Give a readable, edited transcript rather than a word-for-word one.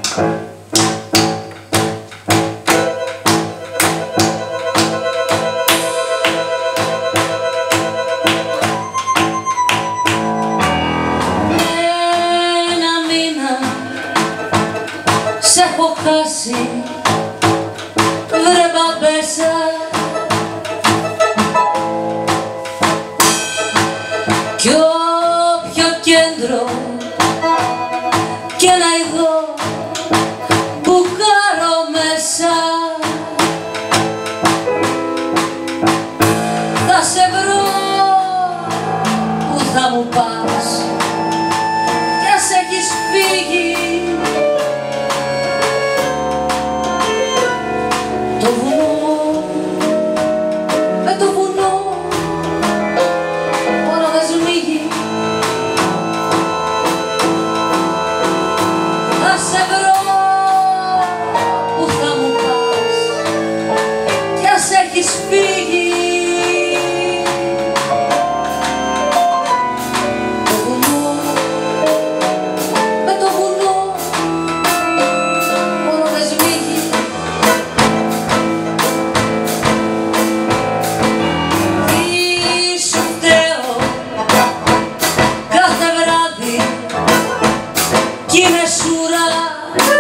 Ένα μήνα σ' έχω χάσει, βρε μπαμπέσα. Κι όποιο κέντρο και να ειδώ, μπουκάρω μέσα. Θα σε βρω που θα μου πας κι ας έχεις φύγει. Το βουνό με το βουνό μόνο δεν σμίγει. Θα σε βρω που θα μου πας κι ας έχεις φύγει. Το βουνό με το βουνό μόνο δεν σμίγει. Τι σου φταίω κάθε βράδυ κι είμαι σούρα.